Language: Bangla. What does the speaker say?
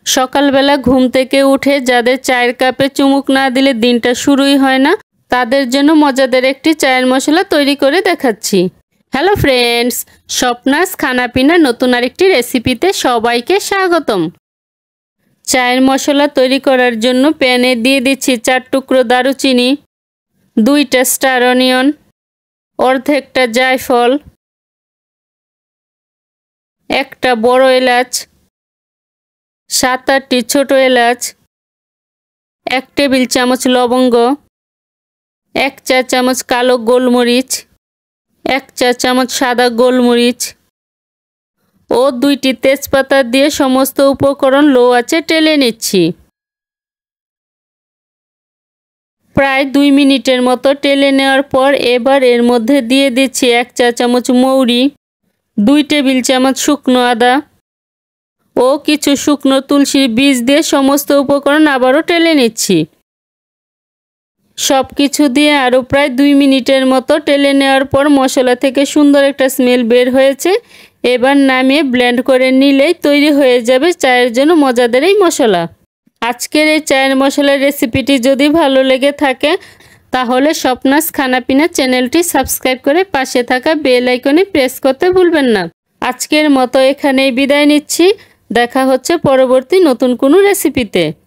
সকালবেলা ঘুম থেকে উঠে যাদের চায়ের কাপে চুমুক না দিলে দিনটা শুরুই হয় না, তাদের জন্য মজাদার একটি চায়ের মশলা তৈরি করে দেখাচ্ছি। হ্যালো ফ্রেন্ডস, স্বপ্নাস খানাপিনা নতুন আরেকটি রেসিপিতে সবাইকে স্বাগতম। চায়ের মশলা তৈরি করার জন্য প্যানে দিয়ে দিচ্ছি 4 টুকরো দারুচিনি, 2টা স্টার অনিয়ন, অর্ধেকটা জায়ফল, একটা বড় এলাচ, 7-8টি ছোট এলাচ, 1 টেবিল চামচ লবঙ্গ, 1 চা চামচ কালো গোলমরিচ, 1 চা চামচ সাদা গোলমরিচ ও 2টি তেজপাতা দিয়ে সমস্ত উপকরণ লো আঁচে টেলে নিচ্ছি। প্রায় 2 মিনিটের মতো টেলে নেওয়ার পর এবার এর মধ্যে দিয়ে দিচ্ছি 1 চা চামচ মৌরি, 2 টেবিল চামচ শুকনো আদা ও কিছু শুকনো তুলসীর বীজ দিয়ে সমস্ত উপকরণ আবারও টেলে নিচ্ছি। সব কিছু দিয়ে আরও প্রায় 2 মিনিটের মতো টেলে নেওয়ার পর মশলা থেকে সুন্দর একটা স্মেল বের হয়েছে। এবার নামিয়ে ব্লেন্ড করে নিলেই তৈরি হয়ে যাবে চায়ের জন্য মজাদার এই মশলা। আজকের এই চায়ের মশলার রেসিপিটি যদি ভালো লেগে থাকে তাহলে স্বপ্নাস খানাপিনা চ্যানেলটি সাবস্ক্রাইব করে পাশে থাকা বেল আইকনে প্রেস করতে ভুলবেন না। আজকের মতো এখানেই বিদায় নিচ্ছি। দেখা হচ্ছে পরবর্তী নতুন কোনো রেসিপিতে।